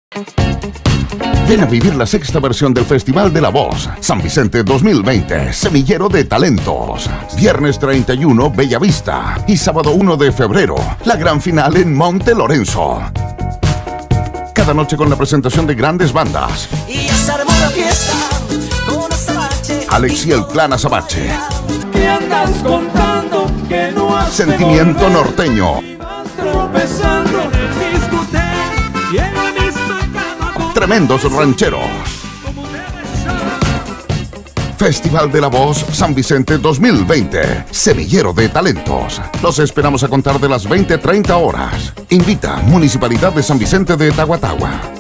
Ven a vivir la sexta versión del Festival de la Voz, San Vicente 2020, Semillero de Talentos. Viernes 31, Bellavista. Y sábado 1 de febrero, la gran final en Monte Lorenzo. Cada noche con la presentación de grandes bandas. Y ya se armó la fiesta con Azabache. Alex y el Clan Azabache. ¿Qué andas contando que no has Sentimiento norteño. tropezando en el discoteca y en la misma cama? Tremendos rancheros. Festival de la Voz San Vicente 2020, Semillero de Talentos. Los esperamos a contar de las 20:30 horas. Invita Municipalidad de San Vicente de Tahuatahua.